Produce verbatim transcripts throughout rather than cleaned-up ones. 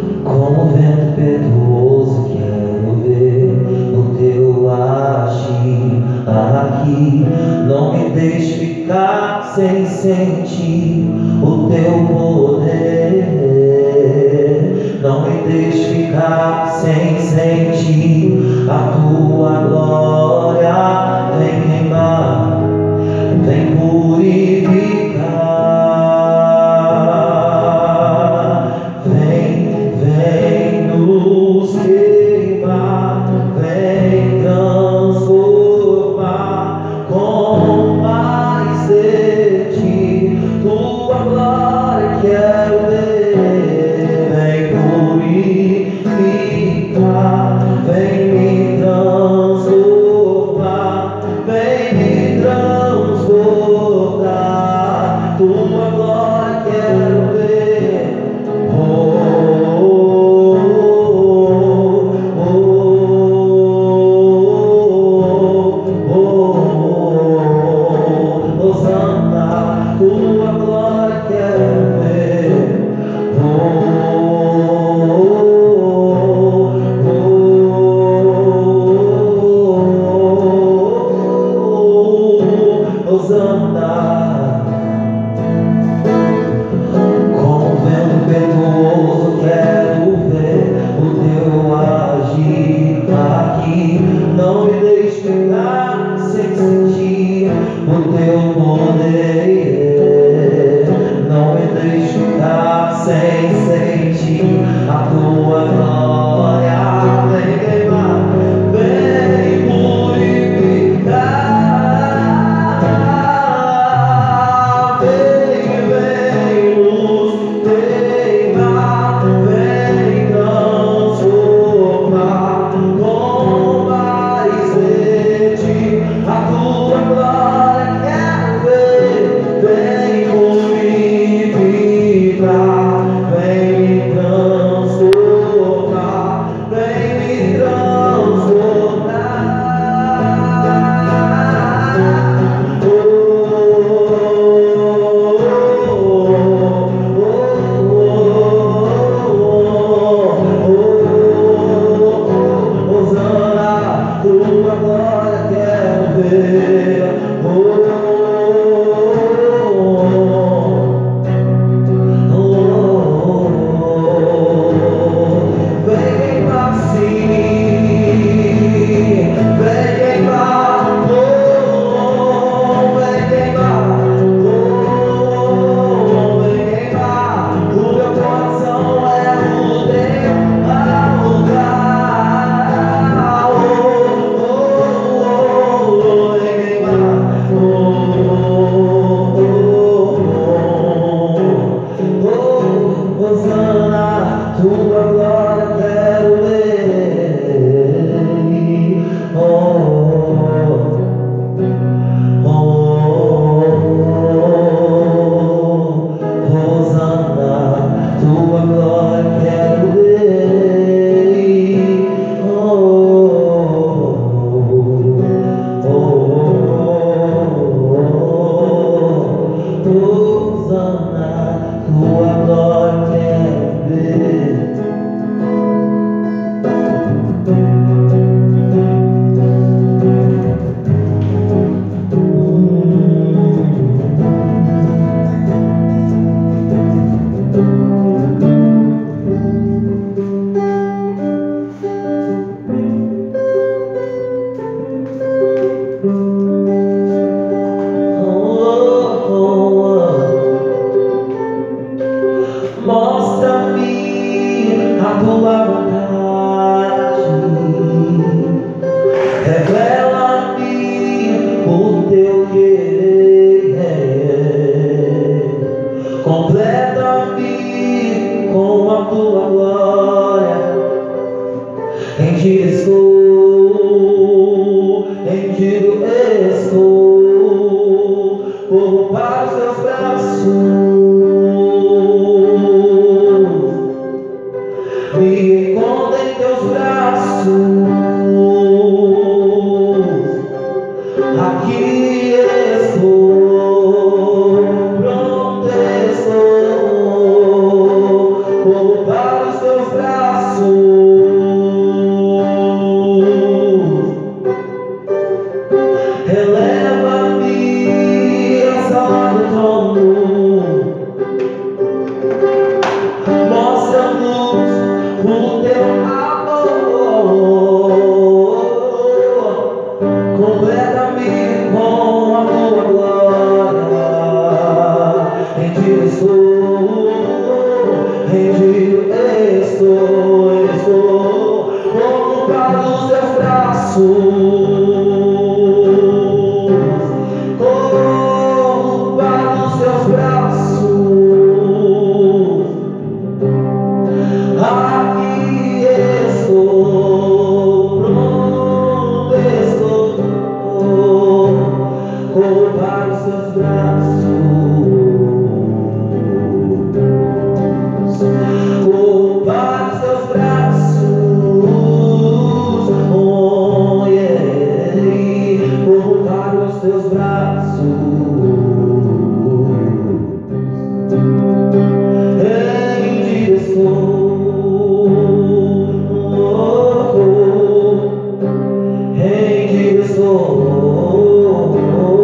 Como vento impetuoso quero ver o teu agir aqui. Não me deixe ficar sem sentir o teu poder. Não me deixe ficar sem sentir a tua glória. Vem queimar, vem purificar. Não me deixe ficar sem sentir o teu poder. Não me deixe ficar sem sentir a tua glória. Vem queimar, vem purificar. Vem, vem luz queimar, vem transformar. A tua glória quero ver. Vem purificar, vem me transformar, vem me transformar. Oh, Hosana, tua glória quero ver. Oh, oh, oh, vem queimar sim, vem queimar, oh, vem queimar, oh, vem queimar. O meu coração é o teu altar. Oh, Hosana, tua glória quero ver. Oh, oh, oh, Hosana, tua glória quero ver. Oh, oh, oh, Hosana, tua glória quero ver. Mostra-me a tua vontade, revela-me o teu querer, completa-me com a tua glória. Em ti estou, em ti estou, corro para os teus braços. Me encontra em teus braços. Aqui estou, pronto estou, corro para os teus braços. estou, estou ocupado nos teus braços, ocupado nos teus braços. Aqui estou, pronto estou, ocupado nos teus braços. Teus braços, em ti estou, em ti estou.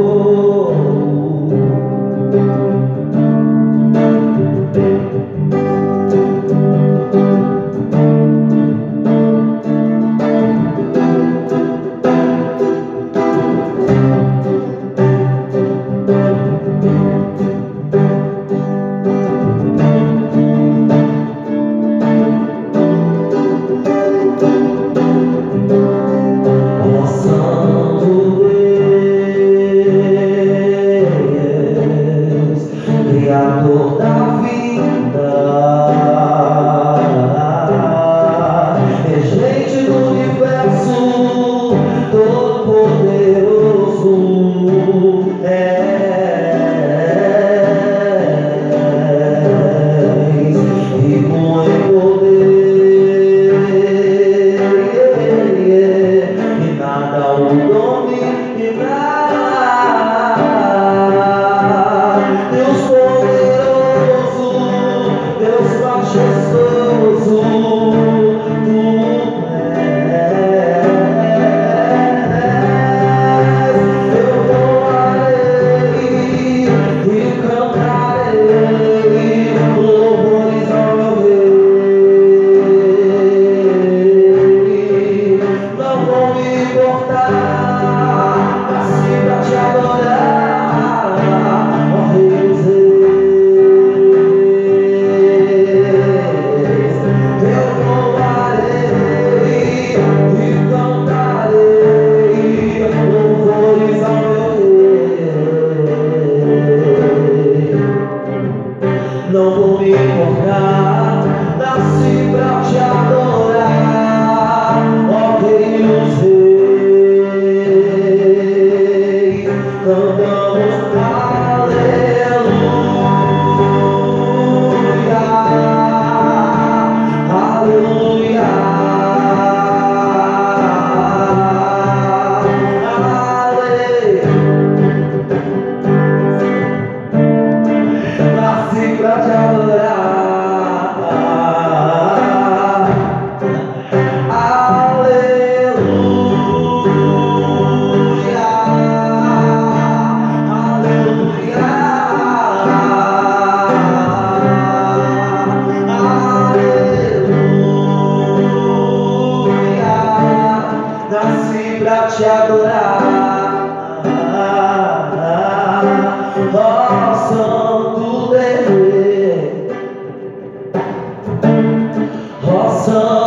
Criador da vida, regente do universo, todo poderoso, és rico em poder, e nada o dominará. Majestoso, tu és. Eu voarei e cantarei louvores ao meu Rei. Não vou me importar, assim pra te adorar, ó Rei dos Reis. Não vou me importar, nasci pra te adorar, ó Rei dos Reis. Cantamos aleluia, aleluia, aleluia. Nasci pra te adorar, aleluia, aleluia, aleluia. Nasci pra te adorar, ó Santo Deus, ó Santo